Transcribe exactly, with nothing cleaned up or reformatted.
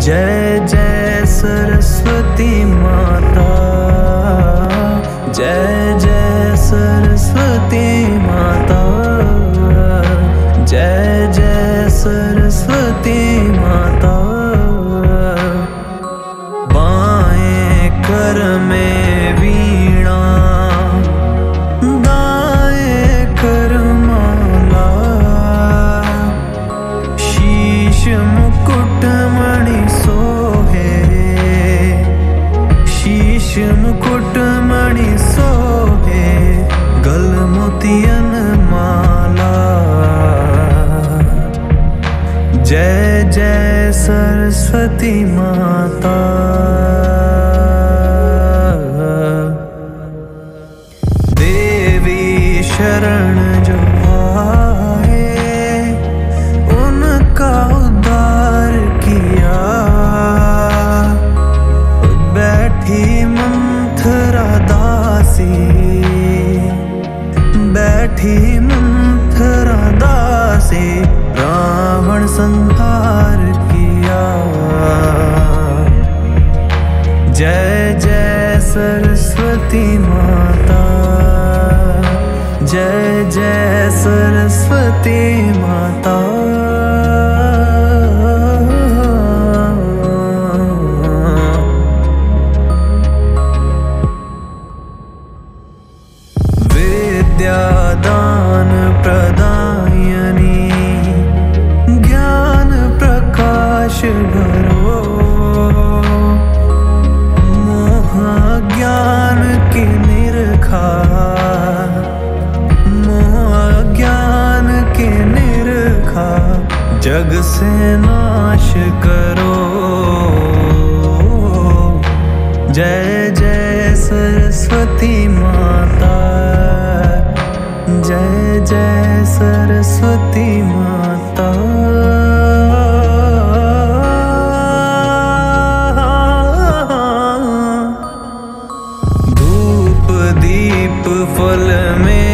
जय जय सरस्वती माता, जय जय सरस्वती माता, जय जय सरस्वती माता। बाएं कर में वीणा, दाएं कर माला, शीश मुकुट मणि सोहे, शीश मुकुट मणि सोहे, गल मोतियन माला। जय जय सरस्वती माता। देवी शरण जो आए, उनका उद्धार किया। बैठी मंथरा दासी, बैठी मंथरा दासी, रावण संहार किया। जय जय सरस्वती माता, जय जय सरस्वती माता। विद्यादान प्रदायनी, ज्ञान प्रकाश भरो। मोह ज्ञान की निरखा, मोह ज्ञान की निरखा, जग से नाश करो। जय जय सरस्वती माता, जय जय सरस्वती माता। धूप दीप फल में